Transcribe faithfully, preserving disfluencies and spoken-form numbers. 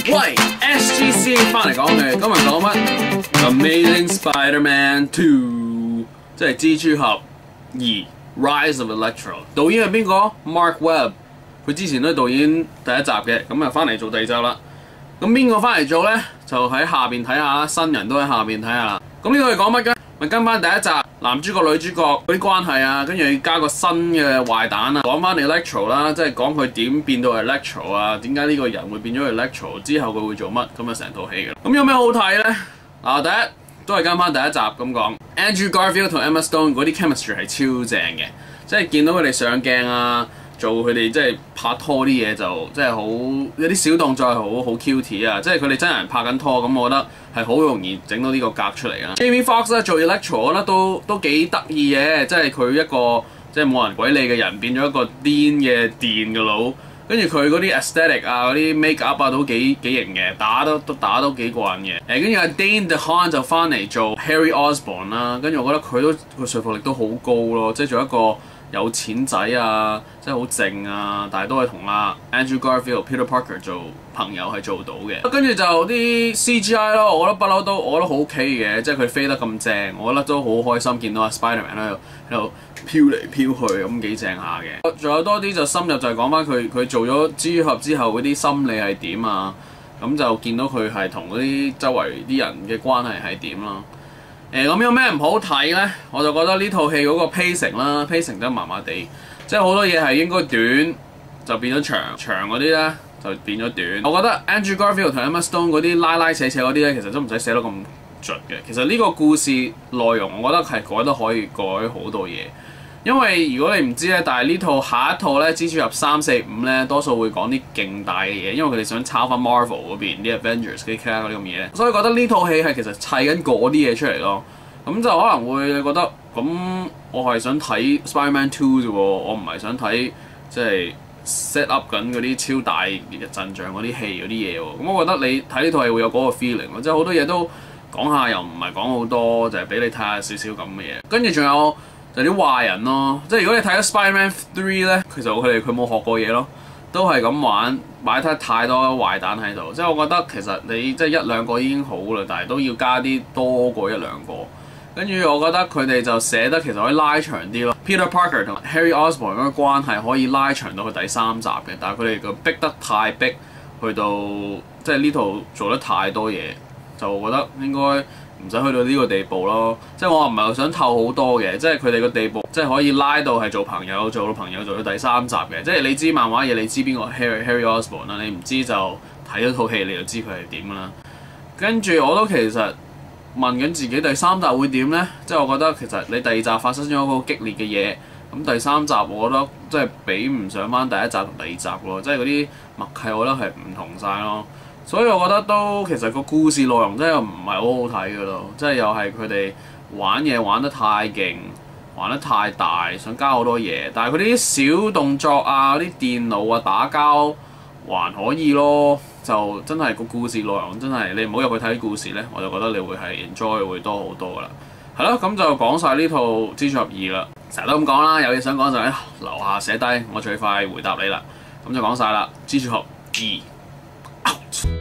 喂 ，S G C 翻嚟講嘅，今日講乜 ？Amazing Spider-Man Two， 即係蜘蛛俠二 Rise of Electro。導演係邊個 ？Marc Webb， 佢之前都係導演第一集嘅，咁啊翻嚟做第二集啦。咁邊個翻嚟做咧？就喺下邊睇下啦，新人都喺下邊睇下啦。咁呢個係講乜嘅？咪跟翻第一集男主角女主角嗰啲關係啊，跟住加個新嘅壞蛋啊，講翻 Electro 啦，即係講佢點變到 Electro 啊，點解呢個人會變咗 Electro 之後佢會做乜，咁啊成套戲嘅。咁有咩好睇咧？嗱，第一都係跟翻第一集咁講 ，Andrew Garfield 同 Emma Stone 嗰啲 chemistry 係超正嘅，即係見到佢哋上鏡啊，做佢哋即係拍拖啲嘢就即係好有啲小動作係好好 cute 啊，即係佢哋真人拍緊拖咁，我覺得係好容易整到呢個格出嚟啦。Jamie Foxx 咧做 Electro， 我覺得都都幾得意嘅，即係佢一個即係冇人鬼理嘅人變咗一個癲嘅電嘅佬，跟住佢嗰啲 aesthetic 啊、嗰啲 make up 啊都幾幾型嘅，打都都打都幾過癮嘅。誒，跟住阿 Dane DeHaan 就翻嚟做 Harry Osborn 啦，跟住我覺得佢都個說服力都好高咯，即係做一個有錢仔啊，即係好靜啊，但係都係同阿 Andrew Garfield、Peter Parker 做朋友係做到嘅。跟住就啲 C G I 咯，我覺得不嬲都我覺得好 OK 嘅，即係佢飛得咁正，我覺得都好開心見到阿 Spider-Man 喺度喺度飄嚟飄去咁幾正下嘅。仲有多啲就深入就係講翻佢佢做咗蜘蛛俠之後嗰啲心理係點啊，咁就見到佢係同嗰啲周圍啲人嘅關係係點啦。誒咁有咩唔好睇咧？我就覺得呢套戲嗰個 pacing 啦 ，pacing 都麻麻地，即係好多嘢係應該短就變咗長，長嗰啲咧就變咗短。我覺得 Andrew Garfield 同 Emma Stone 嗰啲拉拉扯扯嗰啲咧，其實都唔使寫得咁盡嘅。其實呢個故事內容，我覺得係改得可以改好多嘢。因為如果你唔知咧，但係呢套下一套咧蜘蛛俠三四五咧，多數會講啲勁大嘅嘢，因為佢哋想抄翻 Marvel 嗰邊啲 Avengers 嗰啲卡嗰啲咁嘢，所以覺得呢套戲係其實砌緊嗰啲嘢出嚟咯。咁就可能會覺得，咁我係想睇 Spider-Man Two 啫喎，我唔係想睇即係 set up 緊嗰啲超大嘅陣仗嗰啲戲嗰啲嘢喎。咁我覺得你睇呢套戲會有嗰個 feeling 咯，即係好多嘢都講下又唔係講好多，就係、是、俾你睇下少少咁嘅嘢。跟住仲有就啲壞人咯，即係如果你睇咗 Spider-Man Three 咧，其實佢哋佢冇學過嘢咯，都係咁玩，擺得太多壞蛋喺度。即係我覺得其實你即係一兩個已經好啦，但係都要加啲多過一兩個。跟住我覺得佢哋就寫得其實可以拉長啲咯。Peter Parker 同 Harry Osborn 嗰個關係可以拉長到去第三集嘅，但係佢哋個逼得太逼，去到即係呢度做得太多嘢，就覺得應該唔使去到呢個地步咯。即係我唔係想透好多嘅，即係佢哋個地步即係可以拉到係做朋友，做到朋友做到第三集嘅。即係你知漫畫嘢，你知邊個 Harry Harry Osborn 啦，你唔知就睇咗套戲你就知佢係點啦。跟住我都其實問緊自己第三集會點呢？即係我覺得其實你第二集發生咗一個激烈嘅嘢，咁第三集我覺得即係比唔上翻第一集同第二集咯，即係嗰啲默契我覺得係唔同晒咯。所以我覺得都其實個故事內容真係唔係好好睇㗎咯，即係又係佢哋玩嘢玩得太勁，玩得太大，想加好多嘢，但係佢啲小動作啊、啲電腦啊、打交還可以咯。就真係個故事內容真係你唔好入去睇故事咧，我就覺得你會係 enjoy 會多好多噶啦。係咯，咁就講晒呢套蜘蛛俠二啦。成日都咁講啦，有嘢想講就喺樓下寫低，我最快回答你啦。咁就講晒啦，蜘蛛俠二 out。